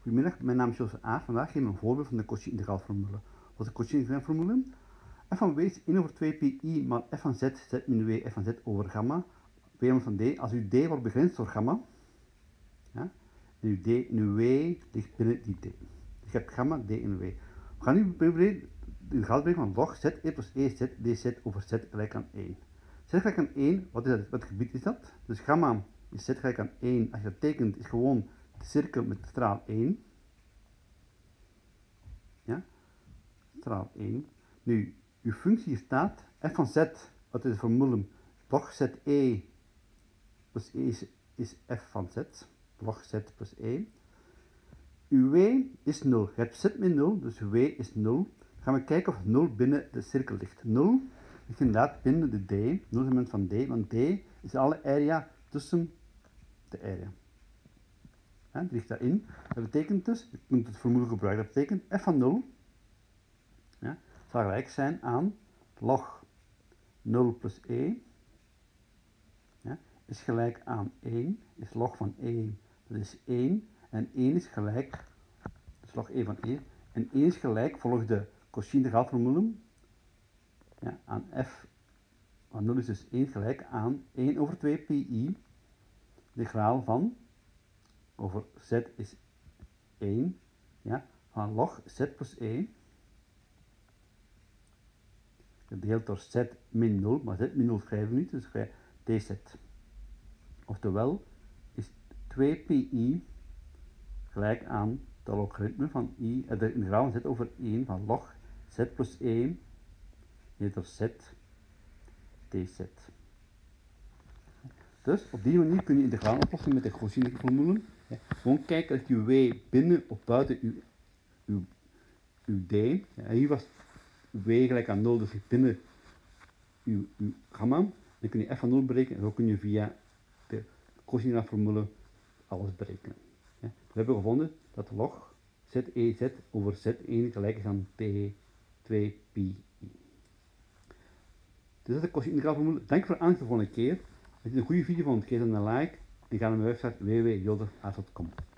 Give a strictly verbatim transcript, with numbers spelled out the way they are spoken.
Goedemiddag, mijn naam is Jozef A. Vandaag geef ik een voorbeeld van de Cauchy-integraalformule. Wat is de Cauchy-integraalformule? F van W is één over twee pi maal f van z, z min w, f van z over gamma, w van d. Als uw d wordt begrensd door gamma, ja, en uw d en uw w ligt binnen die d. Dus je hebt gamma, d en w. We gaan nu proberen de integraal berekenen van log z e plus e z dz over z gelijk aan één. Z gelijk aan één, wat is dat? Wat gebied is dat? Dus gamma is z gelijk aan één. Als je dat tekent, is gewoon de cirkel met de straal één. Ja, straal één. Nu, uw functie hier staat, f van z, wat is de formule? Log z e plus e is, is f van z, log z plus e. Uw w is nul. Je hebt z min nul, dus w is nul. Dan gaan we kijken of nul binnen de cirkel ligt. nul ligt inderdaad binnen de d, nul element van d, want d is alle area tussen de area. Ja, die ligt daarin. Dat betekent dus, je kunt het formule gebruiken, dat betekent f van nul, ja, zal gelijk zijn aan log nul plus e, ja, is gelijk aan één, is log van één, dat is één, en één is gelijk, dus log één van één, en één is gelijk, volgens de Cauchy-integraalformule, ja, aan f van nul is dus één gelijk aan één over twee pi, de integraal van, over z is één, ja, van log z plus e, gedeeld door z min nul, maar z min nul schrijven we niet, dus wij dz. Oftewel is twee pi gelijk aan de logaritme van i, de integraal van z over één van log z plus één gedeeld door z dz. Dus op die manier kun je integraal oplossen met de Cauchy-formule. Ja, gewoon kijken of je w binnen of buiten uw, uw, uw d. Ja, hier was w gelijk aan nul, dus binnen uw, uw gamma. Dan kun je f van nul berekenen en zo kun je via de Cauchy-formule alles berekenen. Ja, we hebben gevonden dat log zez over z één gelijk is aan t twee pi. Dus dat is de Cauchy-integraalformule. Dank voor het aandacht de volgende keer. Als je een goede video vond, geef dan een like en ga naar mijn website w w w punt jozef a punt com.